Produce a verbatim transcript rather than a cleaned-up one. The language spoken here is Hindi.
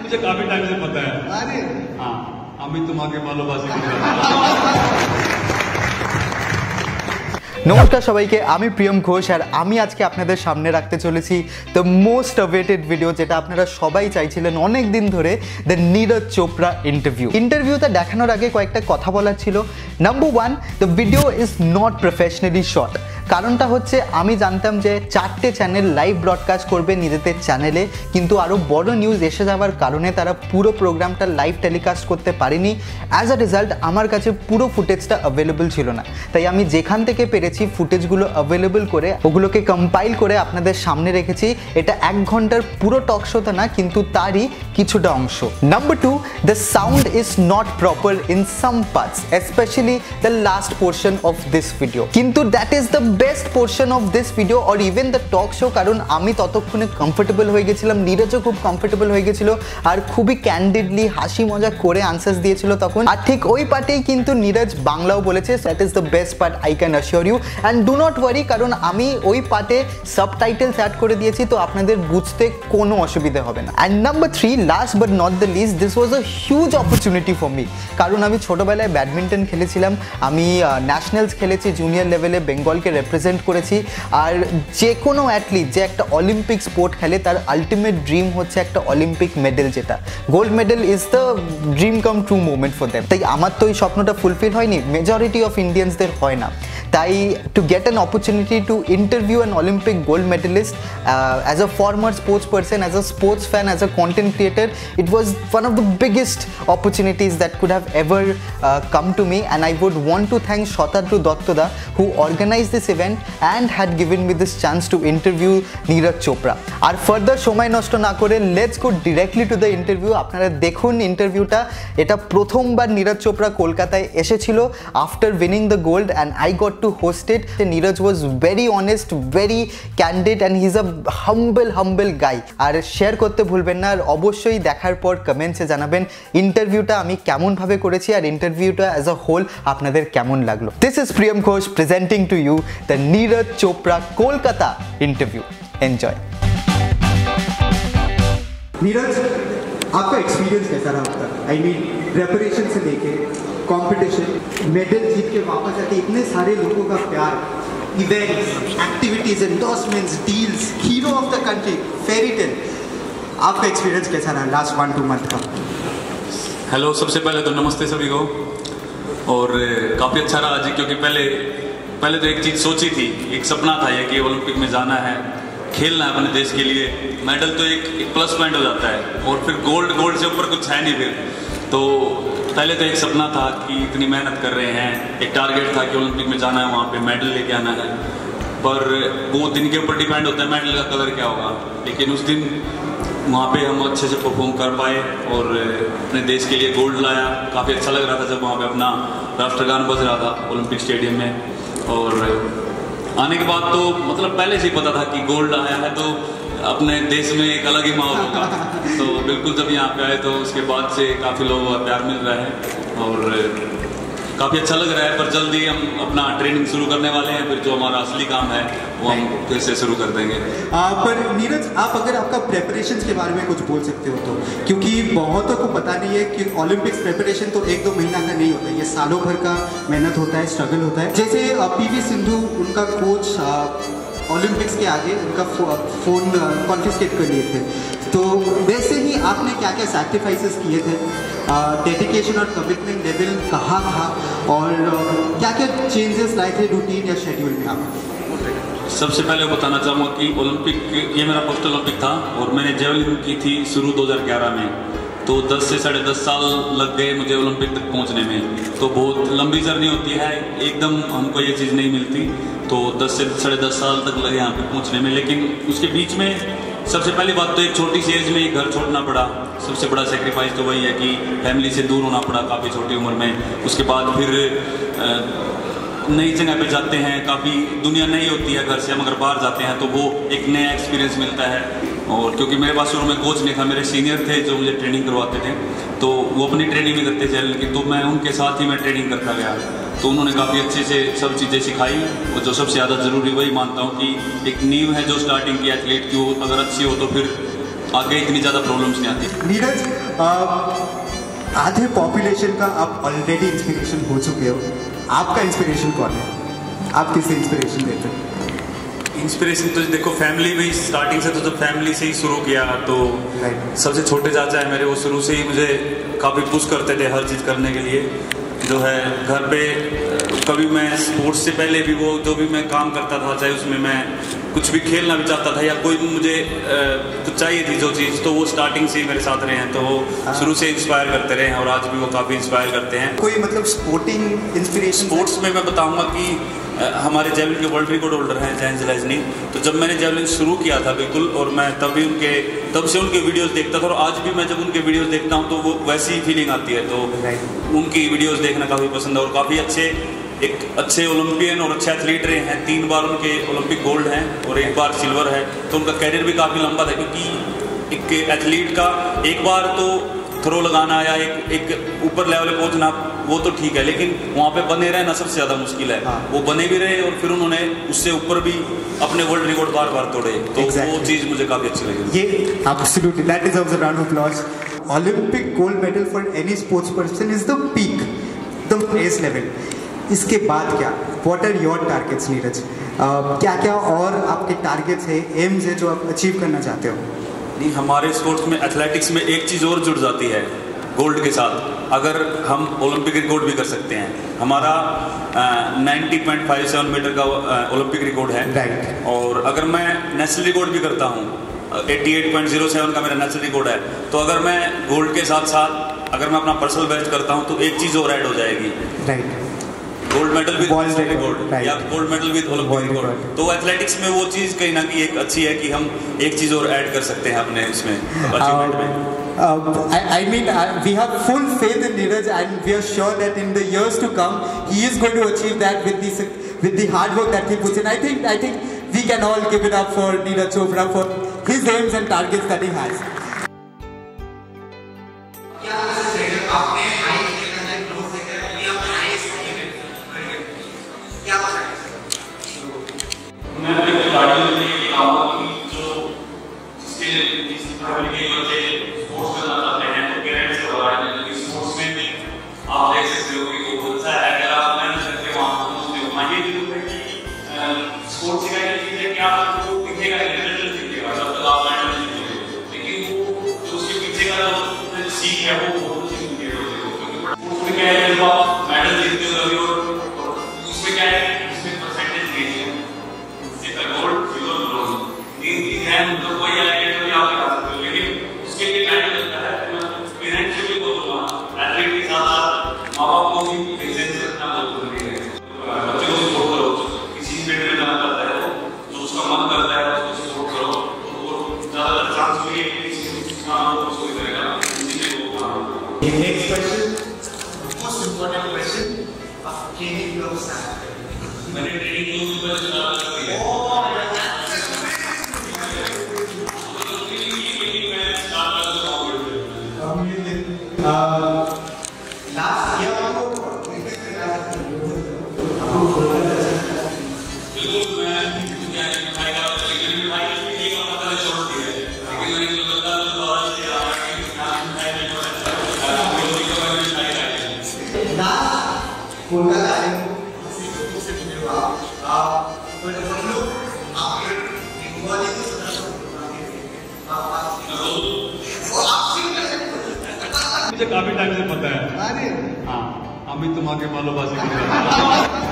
मुझे काफी टाइम से पता है। अरे हाँ, আমি তোমাকে ভালোবাসি। নমস্কার সবাইকে, আমি প্রিয়ম ঘোষ আর আমি আজকে আপনাদের সামনে রাখতে চলেছি দ্য মোস্ট অ্যাওয়েটেড ভিডিও, যেটা আপনারা সবাই চাইছিলেন অনেক দিন ধরে, দ্য নীরজ চোপড়া ইন্টারভিউ। ইন্টারভিউতে দেখানোর আগে কয়েকটা কথা বলার ছিল। Number one, the video is not professionally shot. কারণটা হচ্ছে আমি জানতাম যে চারটে চ্যানেল লাইভ ব্রডকাস্ট করবে নিজেদের চ্যানেলে, কিন্তু আরও বড় নিউজ এসে যাওয়ার কারণে তারা পুরো প্রোগ্রামটা লাইভ টেলিকাস্ট করতে পারেনি। অ্যাজ আ রেজাল্ট আমার কাছে পুরো ফুটেজটা অ্যাভেলেবল ছিল না, তাই আমি যেখান থেকে পেরেছি ফুটেজগুলো অ্যাভেলেবল করে ওগুলোকে কম্পাইল করে আপনাদের সামনে রেখেছি। এটা এক ঘন্টার পুরো টক শোটা না, কিন্তু তারই কিছুটা অংশ। Number two, the sound is not proper in some parts, specially the last portion of this video, কিন্তু that is the best portion of this video or even the talk show, কারণ আমি ততক্ষণে কমফোর্টেবল হয়ে গেছিলাম, নীরজও খুব কমফোর্টেবল হয়ে গেছিল আর খুবই ক্যান্ডিডলি হাসি মজা করে আনসার্স দিয়েছিল তখন। আর ঠিক ওই পার্টেই কিন্তু নীরজ বাংলাও বলেছে, that is the best part, I can assure you. And do not worry, কারণ আমি ওই পার্টে সাবটাইটেলস অ্যাড করে দিয়েছি, তো আপনাদের বুঝতে কোনো অসুবিধা হবে না। And number three, last but not the least, this was a huge opportunity for me, কারণ আমি ছোটোবেলায় ব্যাডমিন্টন খেলেছিলাম, আমি ন্যাশনালস খেলেছি, জুনিয়র লেভেলে বেঙ্গলকে রিপ্রেজেন্ট করেছি। আর যে কোনো অ্যাথলিট যে একটা অলিম্পিক স্পোর্ট খেলে তার আলটিমেট ড্রিম হচ্ছে একটা অলিম্পিক মেডেল, যেটা gold medal is the dream come true movement for them. তাই আমার তো এই স্বপ্নটা ফুলফিল হয়নি, মেজরিটি অফ ইন্ডিয়ানসদের হয় না। তাই to get an opportunity to interview an Olympic gold medalist as a former sports person, as a sports fan, as a content creator, it was one of the biggest opportunities that could have ever uh, come to me, and I would want to thank Shotatru Dottoda who organized this event and had given me this chance to interview Neeraj Chopra. আর ফার্দার সময় নষ্ট না করে let's go directly to the interview. আপনারা দেখুন ইন্টারভিউটা। এটা প্রথমবার নীরজ চোপড়া কলকাতায় এসেছিল after winning the gold, and I got to host it. Neeraj was very honest, very candid, and he is a humble humble guy. আর শেয়ার করতে ভুলবেন না, আর অবশ্যই দেখার পর কমেন্টসে জানাবেন ইন্টারভিউটা আমি কেমনভাবে করেছি আর ইন্টারভিউটা অ্যাজ আ হোল আপনাদের কেমন লাগলো। This is Priyam Ghosh presenting to you the Neeraj Chopra Kolkata interview. Enjoy. Neeraj, आपका एक्सपीरियंस कैसा रहा आपका? आई मीन प्रेपरेशन से लेके कंपटीशन, मेडल जीत के वापस आके इतने सारे लोगों का प्यार, events, activities, endorsements, deals, hero of the country, fairy tale, आपका एक्सपीरियंस कैसा रहा लास्ट वन टू मंथ का? हेलो, सबसे पहले तो नमस्ते सभी को। और काफ़ी अच्छा रहा जी, क्योंकि पहले पहले तो एक चीज़ सोची थी, एक सपना था ये कि ओलंपिक में जाना है, खेलना है अपने देश के लिए। मेडल तो एक, एक प्लस पॉइंट हो जाता है, और फिर गोल्ड गोल्ड से ऊपर कुछ है नहीं फिर। तो पहले तो एक सपना था कि इतनी मेहनत कर रहे हैं, एक टारगेट था कि ओलंपिक में जाना है, वहाँ पे मेडल लेके आना है। पर वो दिन के ऊपर डिपेंड होता है मेडल का कलर क्या होगा। लेकिन उस दिन वहाँ पे हम अच्छे से परफॉर्म कर पाए और अपने देश के लिए गोल्ड लाया। काफ़ी अच्छा लग रहा था जब वहाँ पे अपना राष्ट्रगान बज रहा था ओलंपिक स्टेडियम में। और आने के बाद तो मतलब पहले से ही पता था कि गोल्ड आया है तो अपने देश में एक अलग ही माहौल होगा। तो बिल्कुल जब यहाँ पे आए तो उसके बाद से काफ़ी लोगों का प्यार मिल रहा है और काफ़ी अच्छा लग रहा है। पर जल्दी हम अपना ट्रेनिंग शुरू करने वाले हैं, फिर जो हमारा असली काम है वो हम फिर से शुरू कर देंगे। आ, पर नीरज, आप अगर आपका प्रेपरेशंस के बारे में कुछ बोल सकते हो तो, क्योंकि बहुतों को पता नहीं है कि ओलंपिक्स प्रेपरेशन तो एक दो महीना का नहीं होता, ये सालों भर का मेहनत होता है, स्ट्रगल होता है। जैसे पीवी सिंधु, उनका कोच ओलंपिक्स के आगे उनका फ़ोन कॉन्फिस्केट कर लिए थे, तो वैसे ही आपने क्या क्या सैक्रिफाइसेस किए थे, डेडिकेशन और कमिटमेंट लेवल कहाँ था, और क्या क्या चेंजेस लाए थे रूटीन या शेड्यूल में आप? सबसे पहले बताना चाहूँगा कि ओलंपिक ये मेरा फर्स्ट ओलंपिक था और मैंने जेवलिन की थी शुरू दो हज़ार ग्यारह में। तो दस से साढ़े दस साल लग गए मुझे ओलंपिक तक पहुँचने में। तो बहुत लंबी जर्नी होती है, एकदम हमको ये चीज़ नहीं मिलती। तो दस से साढ़े दस साल तक लगे यहाँ पे पहुँचने में। लेकिन उसके बीच में सबसे पहली बात तो एक छोटी सी एज में ही घर छोड़ना पड़ा। सबसे बड़ा सेक्रीफाइस तो वही है कि फैमिली से दूर होना पड़ा काफ़ी छोटी उम्र में। उसके बाद फिर नई जगह पे जाते हैं, काफ़ी दुनिया नई होती है घर से, हम अगर बाहर जाते हैं तो वो एक नया एक्सपीरियंस मिलता है। और क्योंकि मेरे पास शुरू में कोच नहीं था, मेरे सीनियर थे जो मुझे ट्रेनिंग करवाते थे, तो वो अपनी ट्रेनिंग भी करते थे, लेकिन तो मैं उनके साथ ही मैं ट्रेनिंग करता गया। तो उन्होंने काफ़ी अच्छे से सब चीज़ें सिखाई। और जो सबसे ज़्यादा ज़रूरी वही मानता हूँ कि एक नींव है जो स्टार्टिंग की एथलीट की, वो अगर अच्छी हो तो फिर आगे इतनी ज़्यादा प्रॉब्लम्स नहीं आती। नीरज, आधे पॉपुलेशन का आप ऑलरेडी इंस्पिरेशन हो चुके हो, आपका इंस्पिरेशन कौन है? आप किससे इंस्पिरेशन देते हैं? इंस्पिरेशन तो देखो फैमिली में ही स्टार्टिंग से, तो जब फैमिली से ही शुरू किया तो सबसे छोटे चाचा है मेरे, वो शुरू से ही मुझे काफ़ी पुश करते थे हर चीज़ करने के लिए। जो है घर पे कभी मैं स्पोर्ट्स से पहले भी वो जो भी मैं काम करता था, चाहे उसमें मैं कुछ भी खेलना भी चाहता था या कोई भी मुझे कुछ चाहिए थी जो चीज़, तो वो स्टार्टिंग से ही मेरे साथ रहे हैं, तो वो शुरू से इंस्पायर करते रहे हैं और आज भी वो काफ़ी इंस्पायर करते हैं। कोई मतलब स्पोर्टिंग इंस्पिरेशन? स्पोर्ट्स में मैं बताऊंगा कि हमारे जेवलिन के वर्ल्ड रिकॉर्ड होल्डर हैं जैन ज़ेलेज़नी, तो जब मैंने जेवलिन शुरू किया था बिल्कुल, और मैं तभी उनके तब से उनके वीडियोस देखता था, और आज भी मैं जब उनके वीडियोस देखता हूं तो वो वैसी ही फीलिंग आती है। तो उनकी वीडियोस देखना काफ़ी पसंद है, और काफ़ी अच्छे एक अच्छे ओलंपियन और अच्छे एथलीट रहे हैं। तीन बार उनके ओलंपिक गोल्ड हैं और एक बार सिल्वर है, तो उनका कैरियर भी काफ़ी लंबा था, क्योंकि एक एथलीट का एक बार तो थ्रो लगाना या एक एक ऊपर लेवल पे पहुंचना वो तो ठीक है, लेकिन वहाँ पे बने रहना सबसे ज़्यादा मुश्किल है। हाँ। वो बने भी रहे और फिर उन्होंने उससे ऊपर भी अपने वर्ल्ड रिकॉर्ड बार बार तोड़े, तो exactly. वो चीज़ मुझे काफ़ी अच्छी लगी। ये absolutely that deserves a round of applause. Olympic gold medal for any sports person is the peak, the base level. इसके बाद क्या? What are your targets Neeraj? क्या क्या और आपके टारगेट्स है, एम्स है जो आप अचीव करना चाहते हो? नहीं, हमारे स्पोर्ट्स में एथलेटिक्स में एक चीज़ और जुड़ जाती है गोल्ड के साथ, अगर हम ओलंपिक रिकॉर्ड भी कर सकते हैं। हमारा ninety point five seven metre का ओलंपिक रिकॉर्ड है, राइट। और अगर मैं नेशनल रिकॉर्ड भी करता हूँ, अट्ठासी पॉइंट ज़ीरो सेवन का मेरा नेशनल रिकॉर्ड है, तो अगर मैं गोल्ड के साथ साथ अगर मैं अपना पर्सनल बेस्ट करता हूँ तो एक चीज़ और ऐड हो जाएगी, right. Gold medal with record या gold medal with Olympic record. तो एथलेटिक्स में वो चीज़ कहीं ना कहीं एक अच्छी है कि हम एक चीज़ और ऐड कर सकते हैं अपने इसमें अचीवमेंट में। Uh, I, I mean, uh, we have full faith in Neeraj, and we are sure that in the years to come, he is going to achieve that with the with the hard work that he puts in. I think I think we can all give it up for Neeraj Chopra for his aims and targets that he has. Next question, the most important question of training clothes. When you training clothes, you will start with oh, last year मुझे काफी टाइम से पता है। अरे हाँ, अमित तुम आगे मालोबाजी